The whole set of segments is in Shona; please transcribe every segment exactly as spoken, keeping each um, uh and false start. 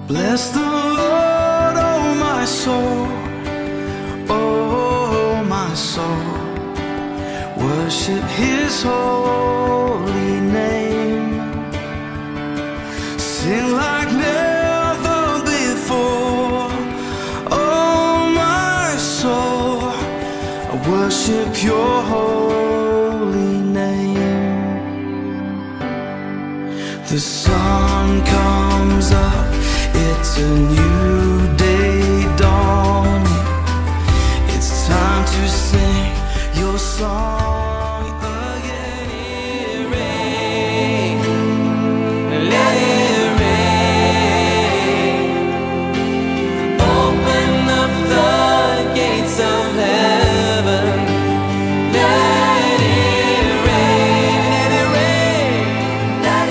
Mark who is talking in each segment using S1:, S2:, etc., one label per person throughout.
S1: Bless the Lord, oh my soul, oh my soul. Worship His holy name. Sing like never before, oh my soul. I worship Your holy name. The sun comes up, it's a new day dawning. It's time to sing Your song again. It rain, let it rain. Open up the gates of heaven. Let it rain, let it rain, let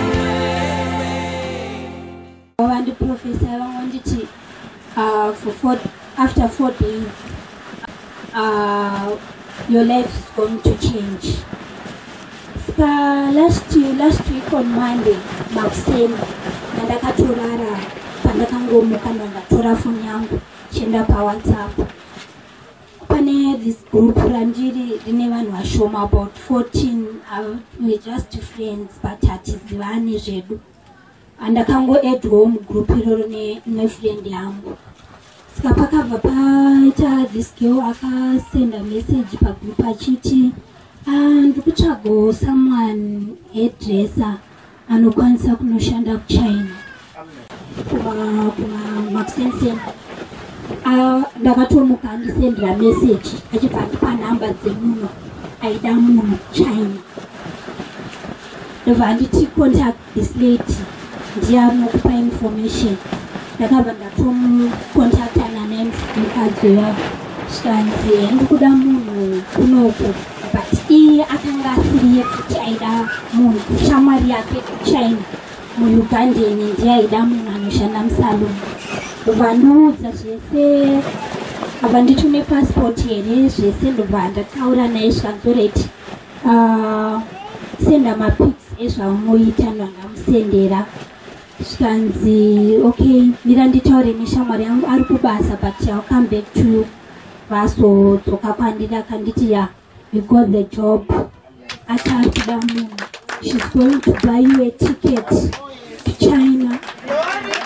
S1: it rain.
S2: I want to professor, I wanted to uh, for four, after four days, uh, your life is going to change. Uh, last year, last week on Monday, Maxine, ndakatorara pandakangomuka ndakatora phone yangu chenda pa WhatsApp. Pane this group randiri rine vanhu vashoma about fourteen. Uh, we just friends but hatizivani zvedu. Andakango add home group iroro ne ne friend yangu. Saka pakabva paita this girl akasend a message pa group achiti and kutsvaga someone hairdresser anokwanisa kunoshanda kuChina kuma kuma Maxensen. Ah, ndakatomuka ndisendera message achibva ndipa number dzemunhu aida munhu China. Ndobva nditi contact this lady ndiye anokupa information. Ndakabva ndatomukontaktana nemukadzi wavo zvikanzi ndikuda munhu kunoko, but iye akanga asiriye kuti aida munhu shamwari yake kuChina muUgandeni ndiye aida munhu anoshanda musaloni. Ndobva ndoudza zvese, abva nditi une passport here zvese. Ndobva ndataura naye zvikanzoreti uh, senda mapics ezvamunoita ndandamusendera. Zvikanzi okay, mira nditaure neshamwari yangu ari kubasa but I'll come back to you. Vasodzoka kwandiri akanditi ya we got the job. Ati kuda munhu, she's going to buy you a ticket to China.